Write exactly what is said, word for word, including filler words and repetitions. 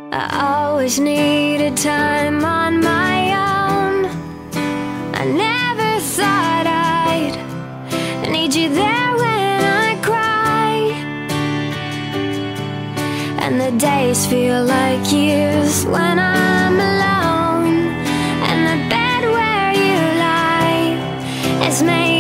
I always needed time on my own. I never thought I'd need you there when I cry, and the days feel like years when I'm alone, and the bed where you lie is made